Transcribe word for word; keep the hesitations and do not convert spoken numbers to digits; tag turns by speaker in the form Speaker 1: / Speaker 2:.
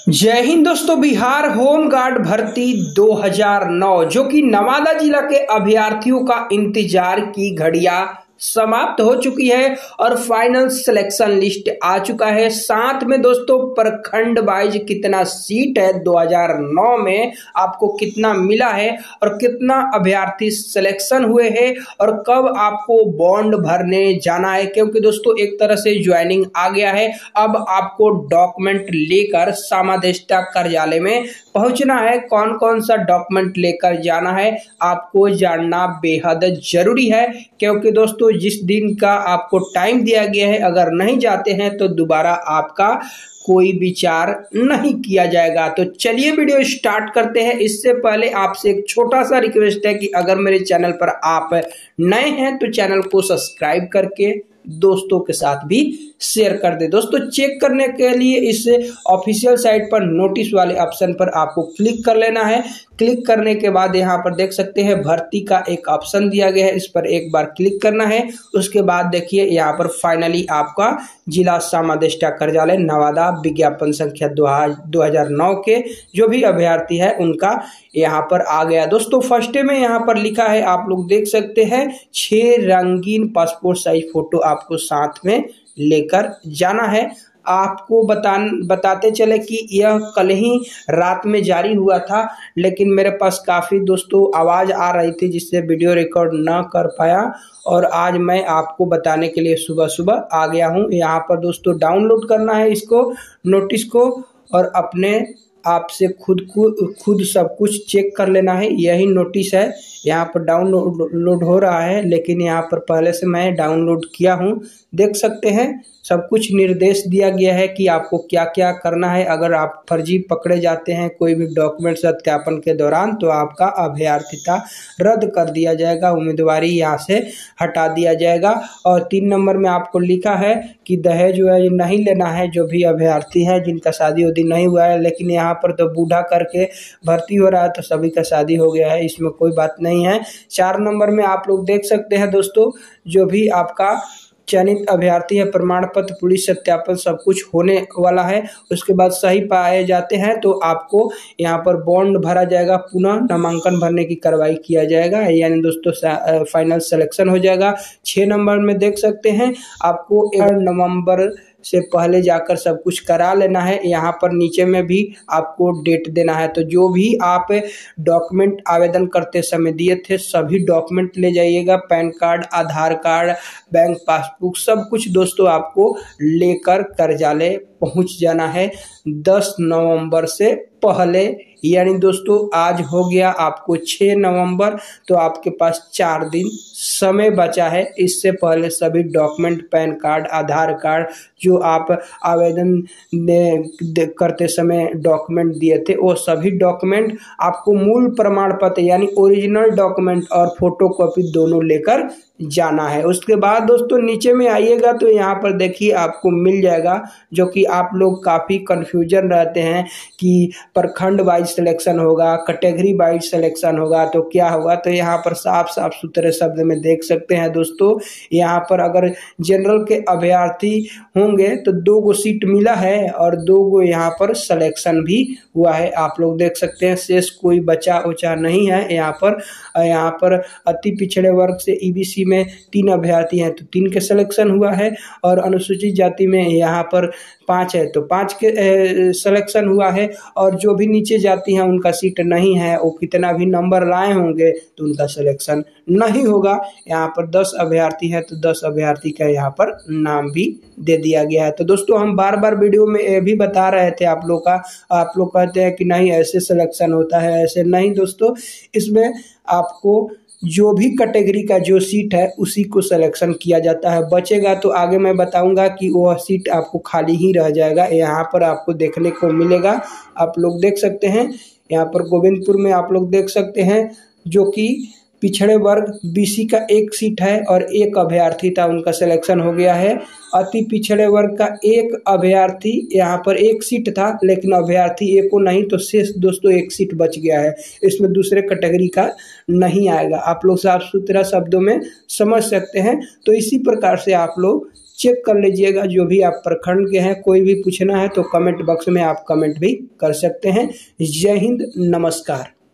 Speaker 1: जय हिंद दोस्तों। Bihar home guard भर्ती दो हज़ार नौ जो कि नवादा जिला के अभ्यर्थियों का इंतजार की घड़ियां समाप्त हो चुकी है और फाइनल सिलेक्शन लिस्ट आ चुका है। साथ में दोस्तों प्रखंड वाइज कितना सीट है दो हज़ार नौ में, आपको कितना मिला है और कितना अभ्यर्थी सिलेक्शन हुए हैं और कब आपको बॉन्ड भरने जाना है, क्योंकि दोस्तों एक तरह से ज्वाइनिंग आ गया है। अब आपको डॉक्यूमेंट लेकर समादेष्टा कार्यालय में पहुंचना है। कौन कौन सा डॉक्यूमेंट लेकर जाना है आपको जानना बेहद जरूरी है, क्योंकि दोस्तों जिस दिन का आपको टाइम दिया गया है अगर नहीं जाते हैं तो दोबारा आपका कोई विचार नहीं किया जाएगा। तो चलिए वीडियो स्टार्ट करते हैं। इससे पहले आपसे एक छोटा सा रिक्वेस्ट है कि अगर मेरे चैनल पर आप नए हैं तो चैनल को सब्सक्राइब करके दोस्तों के साथ भी शेयर कर दे। दोस्तों चेक करने के लिए इस ऑफिशियल साइट पर नोटिस वाले ऑप्शन पर आपको क्लिक कर लेना है। क्लिक करने के बाद यहाँ पर देख सकते हैं भर्ती का एक ऑप्शन दिया गया है, इस पर एक बार क्लिक करना है। उसके बाद देखिए यहाँ पर फाइनली आपका जिला समादेष्टा कार्यालय नवादा विज्ञापन संख्या दो हज़ार नौ के जो भी अभ्यर्थी है उनका यहाँ पर आ गया। दोस्तों फर्स्ट में यहाँ पर लिखा है, आप लोग देख सकते हैं, छह रंगीन पासपोर्ट साइज फोटो आपको साथ में लेकर जाना है। आपको बता बताते चले कि यह कल ही रात में जारी हुआ था, लेकिन मेरे पास काफ़ी दोस्तों आवाज़ आ रही थी जिससे वीडियो रिकॉर्ड ना कर पाया और आज मैं आपको बताने के लिए सुबह सुबह आ गया हूं। यहाँ पर दोस्तों डाउनलोड करना है इसको, नोटिस को, और अपने आपसे खुद को खुद सब कुछ चेक कर लेना है। यही नोटिस है, यहाँ पर डाउनलोड हो रहा है, लेकिन यहाँ पर पहले से मैं डाउनलोड किया हूँ। देख सकते हैं सब कुछ निर्देश दिया गया है कि आपको क्या क्या करना है। अगर आप फर्जी पकड़े जाते हैं कोई भी डॉक्यूमेंट सत्यापन के दौरान तो आपका अभ्यर्थिता रद्द कर दिया जाएगा, उम्मीदवारी यहाँ से हटा दिया जाएगा। और तीन नंबर में आपको लिखा है कि दहेज जो है नहीं लेना है, जो भी अभ्यर्थी है जिनका शादी उदी नहीं हुआ है। लेकिन यहाँ पर तो बूढ़ा करके भर्ती हो रहा है तो सभी का शादी हो गया है, इसमें कोई बात नहीं है। चार नंबर में आप लोग देख सकते हैं दोस्तों, जो भी आपका चयनित अभ्यर्थी है प्रमाण पत्र पुलिस सत्यापन सब कुछ होने वाला है। उसके बाद सही पाए जाते हैं तो आपको यहाँ पर बॉन्ड भरा जाएगा, पुनः नामांकन भरने की कार्रवाई किया जाएगा, यानी दोस्तों फाइनल सिलेक्शन हो जाएगा। छः नंबर में देख सकते हैं आपको एक नवंबर से पहले जाकर सब कुछ करा लेना है। यहाँ पर नीचे में भी आपको डेट देना है। तो जो भी आप डॉक्यूमेंट आवेदन करते समय दिए थे सभी डॉक्यूमेंट ले जाइएगा, PAN card, Aadhaar card, bank passbook, सब कुछ दोस्तों आपको लेकर कार्यालय पहुँच जाना है दस नवंबर से पहले। यानी दोस्तों आज हो गया आपको छह नवंबर, तो आपके पास चार दिन समय बचा है। इससे पहले सभी document, PAN card, Aadhaar card, जो आप आवेदन करते समय डॉक्यूमेंट दिए थे वो सभी डॉक्यूमेंट आपको मूल प्रमाण पत्र यानी ओरिजिनल डॉक्यूमेंट और फोटोकॉपी दोनों लेकर जाना है। उसके बाद दोस्तों नीचे में आइएगा तो यहाँ पर देखिए आपको मिल जाएगा, जो कि आप लोग काफ़ी कन्फ्यूजन रहते हैं कि प्रखंड वाइज सिलेक्शन होगा, कैटेगरी वाइज सिलेक्शन होगा तो क्या होगा। तो यहाँ पर साफ साफ सुथरे शब्द में देख सकते हैं दोस्तों, यहाँ पर अगर जनरल के अभ्यर्थी होंगे तो दो गो सीट मिला है और दो गो यहाँ पर सिलेक्शन भी हुआ है। आप लोग देख सकते हैं शेष कोई बचा उचा नहीं है। यहाँ पर यहाँ पर अति पिछड़े वर्ग से ईबीसी में तीन अभ्यर्थी हैं तो तीन के सिलेक्शन हुआ है, और अनुसूचित जाति में यहाँ पर पाँच है तो पाँच के सिलेक्शन हुआ है, और जो भी नीचे जाति हैं उनका सीट नहीं है, वो कितना भी नंबर लाए होंगे तो उनका सिलेक्शन नहीं होगा। यहाँ पर दस अभ्यर्थी हैं तो दस अभ्यर्थी का यहाँ पर नाम भी दे दिया गया है। तो दोस्तों हम बार बार वीडियो में ये भी बता रहे थे आप लोग का, आप लोग कहते हैं कि नहीं ऐसे सिलेक्शन होता है, ऐसे नहीं दोस्तों। इसमें आपको जो भी कैटेगरी का जो सीट है उसी को सिलेक्शन किया जाता है। बचेगा तो आगे मैं बताऊंगा कि वह सीट आपको खाली ही रह जाएगा, यहाँ पर आपको देखने को मिलेगा। आप लोग देख सकते हैं यहाँ पर गोविंदपुर में आप लोग देख सकते हैं, जो कि पिछड़े वर्ग बीसी का एक सीट है और एक अभ्यर्थी था उनका सिलेक्शन हो गया है। अति पिछड़े वर्ग का एक अभ्यर्थी, यहाँ पर एक सीट था लेकिन अभ्यर्थी एक को नहीं, तो शेष दोस्तों एक सीट बच गया है। इसमें दूसरे कैटेगरी का नहीं आएगा। आप लोग साफ सुथरा शब्दों में समझ सकते हैं। तो इसी प्रकार से आप लोग चेक कर लीजिएगा। जो भी आप प्रखंड के हैं, कोई भी पूछना है तो कमेंट बॉक्स में आप कमेंट भी कर सकते हैं। जय हिंद, नमस्कार।